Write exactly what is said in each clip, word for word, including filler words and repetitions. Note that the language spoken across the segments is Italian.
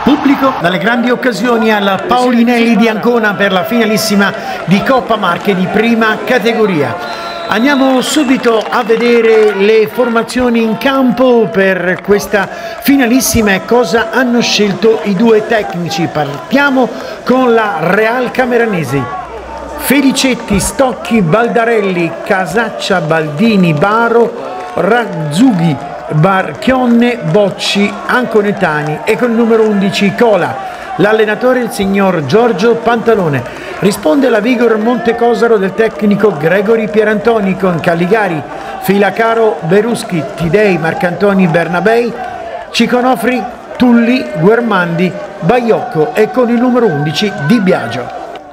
Pubblico dalle grandi occasioni al Paolinelli di Ancona per la finalissima di Coppa Marche di prima categoria. Andiamo subito a vedere le formazioni in campo per questa finalissima e cosa hanno scelto i due tecnici. Partiamo con la Real Cameranese. Felicetti, Stocchi, Baldarelli, Casaccia, Baldini, Baro, Razzughi, Barchionne, Bocci, Anconetani e con il numero undici Cola. L'allenatore il signor Giorgio Pantalone. Risponde la Vigor Montecosaro del tecnico Gregori Pierantoni con Calligari, Filacaro, Beruschi, Tidei, Marcantoni, Bernabei, Ciconofri, Tulli, Guermandi, Baiocco e con il numero undici Di Biagio.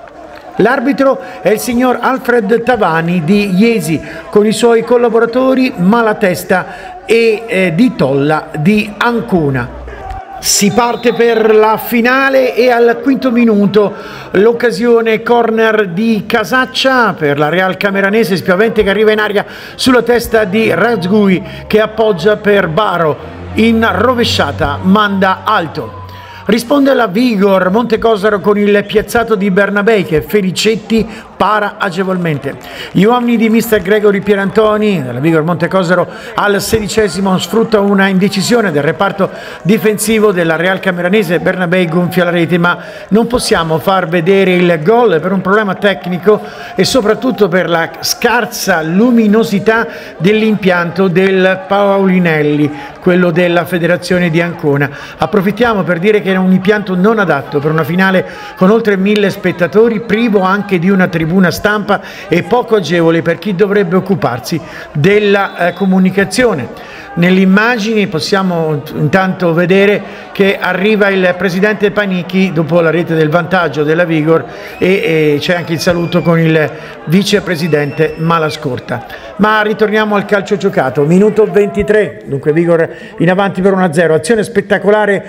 L'arbitro è il signor Alfred Tavani di Iesi con i suoi collaboratori Malatesta e eh, Di Tolla di Ancona. Si parte per la finale e al quinto minuto l'occasione corner di Casaccia per la Real Cameranese, spiovente che arriva in aria sulla testa di Razgui che appoggia per Baro, in rovesciata manda alto. Risponde la Vigor Montecosaro con il piazzato di Bernabei che Felicetti para agevolmente. Gli uomini di mister Gregori Pierantoni della Vigor Montecosaro al sedicesimo sfrutta una indecisione del reparto difensivo della Real Cameranese. Bernabei gonfia la rete, ma non possiamo far vedere il gol per un problema tecnico e soprattutto per la scarsa luminosità dell'impianto del Paolinelli, quello della Federazione di Ancona. Approfittiamo per dire che è un impianto non adatto per una finale con oltre mille spettatori, privo anche di una tribuna stampa e poco agevole per chi dovrebbe occuparsi della eh, comunicazione. Nelle immagini possiamo intanto vedere che arriva il presidente Panicchi dopo la rete del vantaggio della Vigor e, e c'è anche il saluto con il vicepresidente Malascorta. Ma ritorniamo al calcio giocato, minuto ventitré, dunque Vigor in avanti per uno a zero, azione spettacolare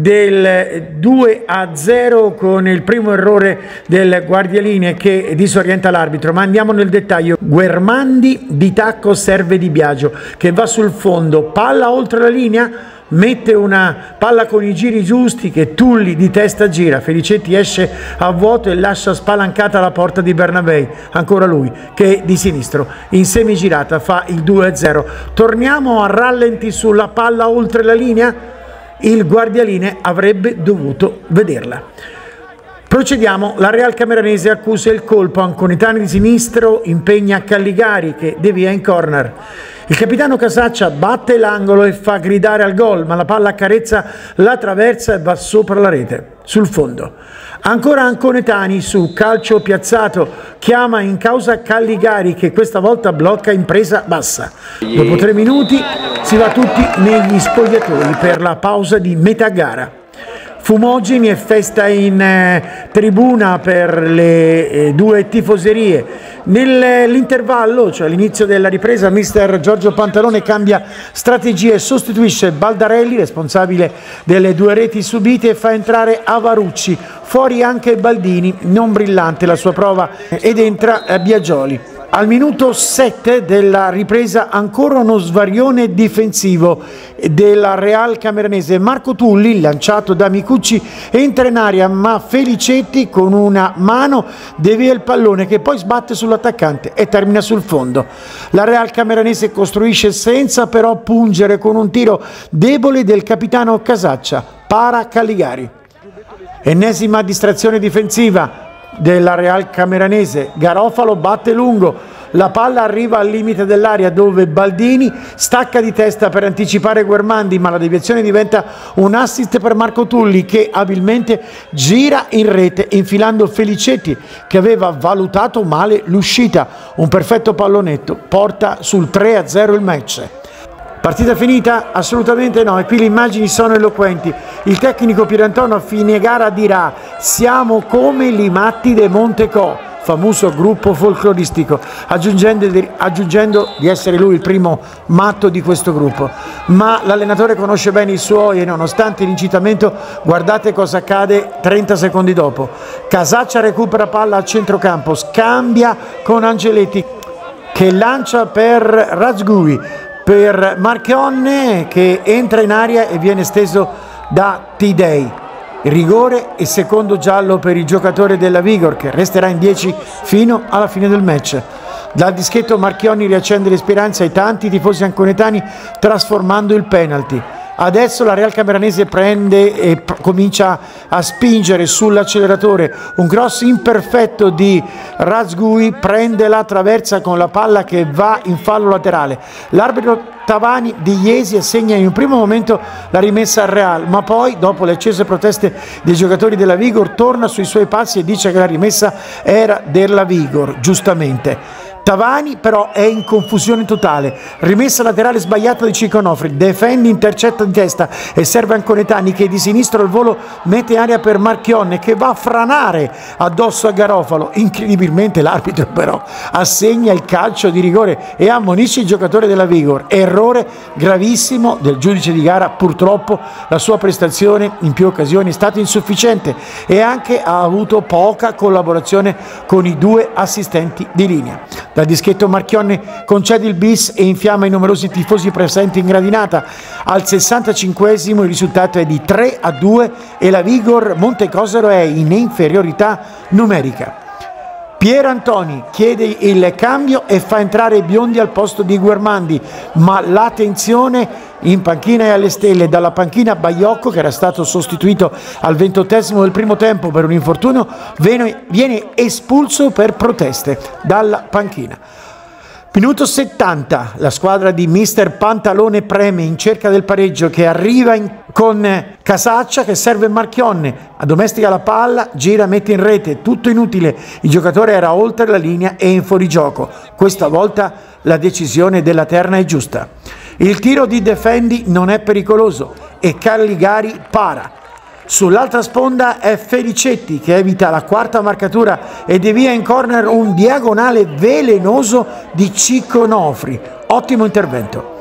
del due a zero con il primo errore del guardialinee che disorienta l'arbitro, ma andiamo nel dettaglio. Guermandi di tacco serve Di Biagio che va sul fondo, palla oltre la linea, mette una palla con i giri giusti che Tulli di testa gira, Felicetti esce a vuoto e lascia spalancata la porta di Bernabei, ancora lui che di sinistro in semigirata fa il due a zero. Torniamo a rallenti sulla palla oltre la linea, il guardialinee avrebbe dovuto vederla. Procediamo, la Real Cameranese accusa il colpo, Anconetani di sinistro impegna Calligari che devia in corner. Il capitano Casaccia batte l'angolo e fa gridare al gol, ma la palla accarezza la traversa e va sopra la rete, sul fondo. Ancora Anconetani su calcio piazzato, chiama in causa Calligari che questa volta blocca in presa bassa. Dopo tre minuti si va tutti negli spogliatoi per la pausa di metà gara. Fumogeni e festa in eh, tribuna per le eh, due tifoserie. Nell'intervallo, cioè all'inizio della ripresa, mister Giorgio Pantalone cambia strategia e sostituisce Baldarelli, responsabile delle due reti subite, e fa entrare Avarucci, fuori anche Baldini, non brillante la sua prova, ed entra eh, Biagioli. Al minuto sette della ripresa ancora uno svarione difensivo della Real Cameranese. Marco Tulli, lanciato da Micucci, entra in aria ma Felicetti con una mano devia il pallone che poi sbatte sull'attaccante e termina sul fondo. La Real Cameranese costruisce senza però pungere con un tiro debole del capitano Casaccia, para Calligari. Ennesima distrazione difensiva della Real Cameranese, Garofalo batte lungo, la palla arriva al limite dell'area dove Baldini stacca di testa per anticipare Guermandi, ma la deviazione diventa un assist per Marco Tulli che abilmente gira in rete infilando Felicetti che aveva valutato male l'uscita. Un perfetto pallonetto porta sul tre a zero il match. Partita finita? Assolutamente no, e qui le immagini sono eloquenti. Il tecnico Pierantoni a fine gara dirà: siamo come i matti de Montecò, famoso gruppo folcloristico, aggiungendo di, aggiungendo di essere lui il primo matto di questo gruppo. Ma l'allenatore conosce bene i suoi e nonostante l'incitamento guardate cosa accade trenta secondi dopo. Casaccia recupera palla al centrocampo, scambia con Angeletti che lancia per Razgui, per Marchionne che entra in aria e viene steso da Tidei. rigore e secondo giallo per il giocatore della Vigor, che resterà in dieci fino alla fine del match. Dal dischetto Marchionni riaccende le speranze ai tanti tifosi anconetani trasformando il penalty. Adesso la Real Cameranese prende e comincia a spingere sull'acceleratore. Un cross imperfetto di Razgui prende la traversa con la palla che va in fallo laterale. L'arbitro Tavani di Iesi assegna in un primo momento la rimessa al Real, ma poi, dopo le accese proteste dei giocatori della Vigor, torna sui suoi passi e dice che la rimessa era della Vigor, giustamente. Tavani però è in confusione totale, rimessa laterale sbagliata di Ciconofri, Defendi intercetta di testa e serve Anconetani che di sinistro al volo mette in aria per Marchionne che va a franare addosso a Garofalo. Incredibilmente l'arbitro però assegna il calcio di rigore e ammonisce il giocatore della Vigor, errore gravissimo del giudice di gara. Purtroppo la sua prestazione in più occasioni è stata insufficiente e anche ha avuto poca collaborazione con i due assistenti di linea. Dal dischetto Marchionne concede il bis e infiamma i numerosi tifosi presenti in gradinata. Al sessantacinquesimo il risultato è di tre a due e la Vigor Montecosero è in inferiorità numerica. Pier Antoni chiede il cambio e fa entrare Biondi al posto di Guermandi, ma la tensione in panchina è alle stelle. Dalla panchina Baiocco, che era stato sostituito al ventottesimo del primo tempo per un infortunio, viene espulso per proteste dalla panchina. Minuto settanta, la squadra di mister Pantalone preme in cerca del pareggio, che arriva in, con Casaccia che serve Marchionne, addomestica la palla, gira, mette in rete, tutto inutile, il giocatore era oltre la linea e in fuorigioco. Questa volta la decisione della terna è giusta. Il tiro di Defendi non è pericoloso e Calligari para. Sull'altra sponda è Felicetti che evita la quarta marcatura e devia in corner un diagonale velenoso di Ciconofri. Ottimo intervento.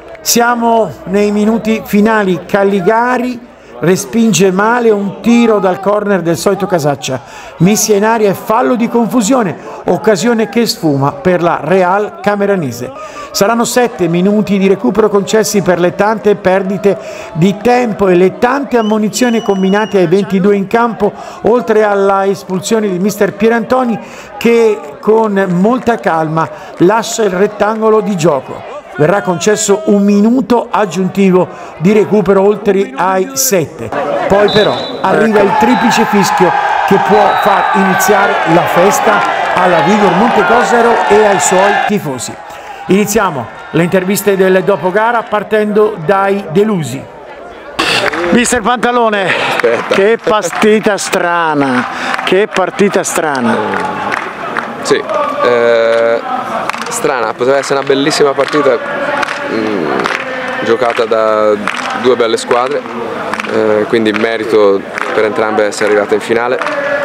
Siamo nei minuti finali. Calligari respinge male un tiro dal corner del solito Casaccia. Missa in aria e fallo di confusione, occasione che sfuma per la Real Cameranese. Saranno sette minuti di recupero concessi per le tante perdite di tempo e le tante ammonizioni combinate ai ventidue in campo, oltre alla espulsione di mister Pierantoni che con molta calma lascia il rettangolo di gioco. Verrà concesso un minuto aggiuntivo di recupero oltre ai sette. Poi però arriva il triplice fischio che può far iniziare la festa alla Vigor Montecosero e ai suoi tifosi. Iniziamo le interviste del dopogara partendo dai delusi. Mister Pantalone, aspetta. Che partita strana, che partita strana. Sì, eh... strana, poteva essere una bellissima partita mh, giocata da due belle squadre, eh, quindi merito per entrambe essere arrivate in finale,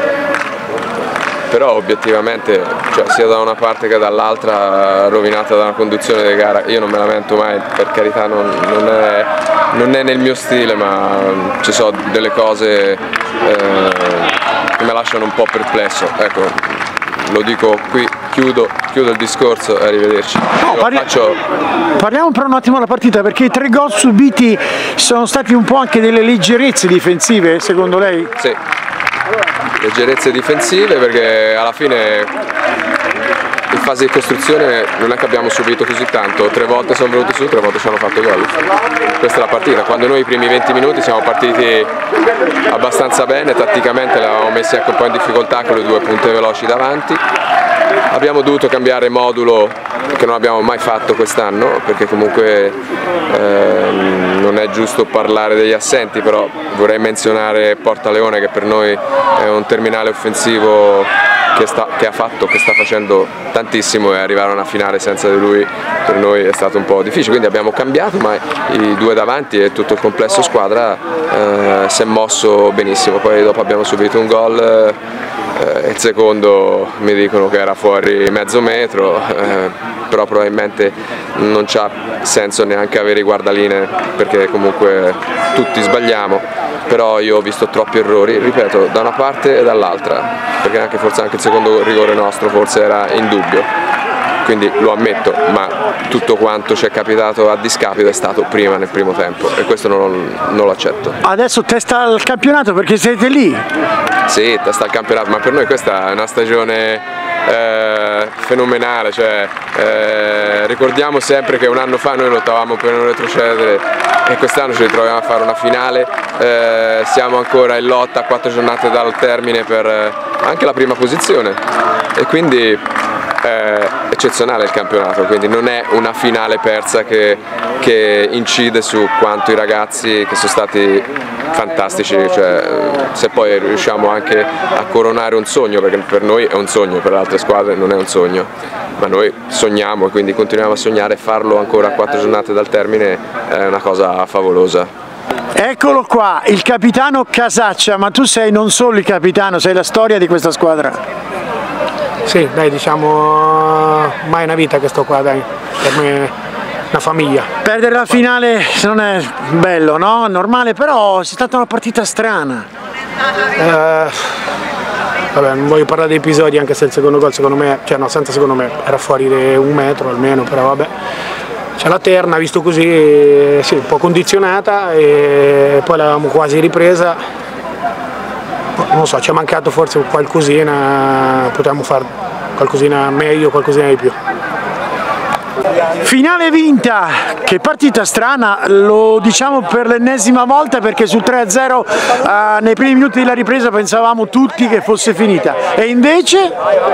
però obiettivamente, cioè, sia da una parte che dall'altra, rovinata da una conduzione di gara. Io non me lamento mai, per carità, non, non, è, non è nel mio stile, ma ci sono delle cose eh, che mi lasciano un po' perplesso, ecco, lo dico qui. Chiudo, chiudo il discorso e arrivederci. No, parli faccio... Parliamo per un attimo della partita, perché i tre gol subiti sono stati un po' anche delle leggerezze difensive, secondo lei? Sì, leggerezze difensive, perché alla fine in fase di costruzione non è che abbiamo subito così tanto, tre volte sono venuti su, tre volte ci hanno fatto gol. Questa è la partita, quando noi i primi venti minuti siamo partiti abbastanza bene, tatticamente l'avevamo messi anche un po' in difficoltà con le due punte veloci davanti. Abbiamo dovuto cambiare modulo che non abbiamo mai fatto quest'anno, perché comunque ehm, non è giusto parlare degli assenti, però vorrei menzionare Portaleone, che per noi è un terminale offensivo che, sta, che ha fatto, che sta facendo tantissimo, e arrivare a una finale senza di lui per noi è stato un po' difficile, quindi abbiamo cambiato, ma i due davanti e tutto il complesso squadra eh, si è mosso benissimo. Poi dopo abbiamo subito un gol, eh, il secondo mi dicono che era fuori mezzo metro, eh, però probabilmente non c'ha senso neanche avere i guardalinee, perché comunque tutti sbagliamo, però io ho visto troppi errori, ripeto, da una parte e dall'altra, perché anche forse anche il secondo rigore nostro forse era in dubbio. quindi lo ammetto, ma tutto quanto ci è capitato a discapito è stato prima nel primo tempo e questo non, non lo accetto. Adesso testa al campionato perché siete lì? Sì, testa al campionato, ma per noi questa è una stagione eh, fenomenale, cioè, eh, ricordiamo sempre che un anno fa noi lottavamo per non retrocedere e quest'anno ci ritroviamo a fare una finale, eh, siamo ancora in lotta a quattro giornate dal termine per eh, anche la prima posizione e quindi è eccezionale il campionato, quindi non è una finale persa che, che incide su quanto i ragazzi che sono stati fantastici, cioè, se poi riusciamo anche a coronare un sogno, perché per noi è un sogno, per le altre squadre non è un sogno, ma noi sogniamo e quindi continuiamo a sognare e farlo ancora a quattro giornate dal termine è una cosa favolosa. Eccolo qua, il capitano Casaccia, ma tu sei non solo il capitano, sei la storia di questa squadra. Sì, dai, diciamo, mai una vita che sto qua, dai, per me è una famiglia. Perdere la finale non è bello, no? Normale, però è stata una partita strana. Eh, vabbè, non voglio parlare di episodi, anche se il secondo gol secondo me, cioè no, senza secondo me, era fuori di un metro almeno, però vabbè. C'è la terna, visto così, sì, un po' condizionata e poi l'avevamo quasi ripresa. Non so, ci è mancato forse qualcosina, potevamo fare qualcosina meglio, qualcosina di più. Finale vinta, che partita strana, lo diciamo per l'ennesima volta perché sul tre a zero eh, nei primi minuti della ripresa pensavamo tutti che fosse finita e invece?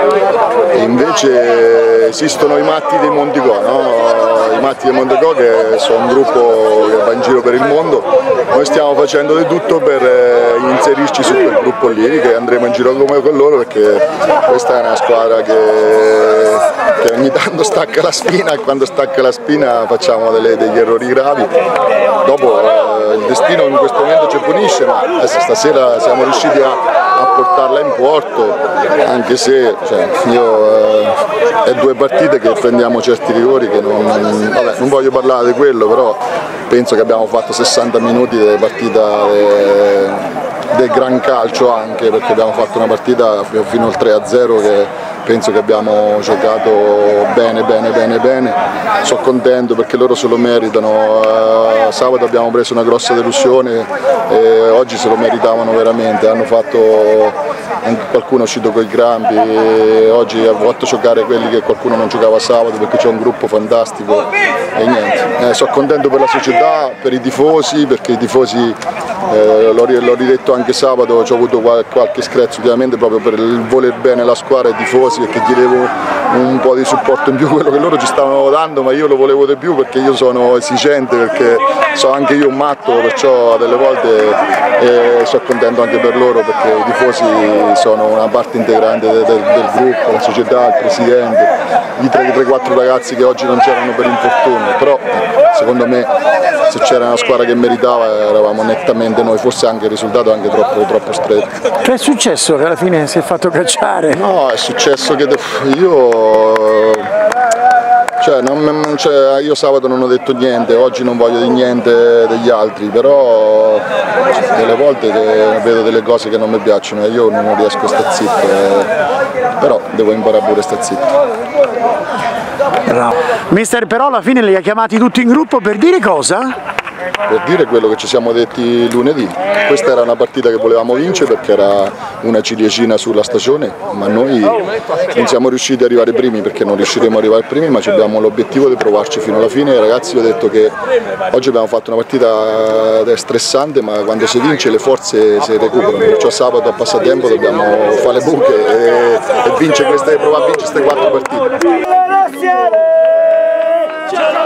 E invece esistono i matti dei Mondego, no? I matti dei Mondego che sono un gruppo che va in giro per il mondo, noi stiamo facendo di tutto per eh, inserirci su quel gruppo lì, che andremo in giro come con loro perché questa è una squadra che, che ogni tanto stacca la spina e quando stacca la spina facciamo delle, degli errori gravi. Dopo eh, il destino in questo momento ci punisce, ma adesso stasera siamo riusciti a, a portarla in porto, anche se cioè, io, eh, è due partite che prendiamo certi rigori che non, vabbè, non voglio parlare di quello, però penso che abbiamo fatto sessanta minuti di partita de, del gran calcio anche, perché abbiamo fatto una partita fino al tre a zero che penso che abbiamo giocato bene, bene, bene, bene. Sono contento perché loro se lo meritano. Uh, sabato abbiamo preso una grossa delusione e oggi se lo meritavano veramente. Hanno fatto, qualcuno è uscito con i crampi, e oggi ha fatto giocare quelli che qualcuno non giocava sabato perché c'è un gruppo fantastico e niente. Eh, sono contento per la società, per i tifosi, perché i tifosi, eh, l'ho ridetto anche sabato, ho avuto qualche, qualche screzio ovviamente proprio per il voler bene la squadra e i tifosi, perché chiedevo un po' di supporto in più, quello che loro ci stavano dando, ma io lo volevo di più perché io sono esigente, perché so anche io un matto, perciò delle volte eh, sono contento anche per loro perché i tifosi sono una parte integrante del, del, del gruppo, la società, il presidente, i tre quattro ragazzi che oggi non c'erano per infortunio, però secondo me se c'era una squadra che meritava eravamo nettamente noi, forse anche il risultato anche troppo, troppo stretto. Che è successo che alla fine si è fatto cacciare? No, è successo che io, cioè, non, cioè, io sabato non ho detto niente, oggi non voglio dire niente degli altri, però delle volte vedo delle cose che non mi piacciono e io non riesco a stare zitto, eh, però devo imparare pure a stare zitto. Mister, però alla fine li ha chiamati tutti in gruppo per dire cosa? Per dire quello che ci siamo detti lunedì. Questa era una partita che volevamo vincere perché era una ciliegina sulla stagione, ma noi non siamo riusciti ad arrivare primi perché non riusciremo ad arrivare primi, ma abbiamo l'obiettivo di provarci fino alla fine. Ragazzi, vi ho detto che oggi abbiamo fatto una partita stressante, ma quando si vince le forze si recuperano, perciò sabato a passatempo dobbiamo fare le buche e, e vincere queste, provare a vincere queste quattro partite.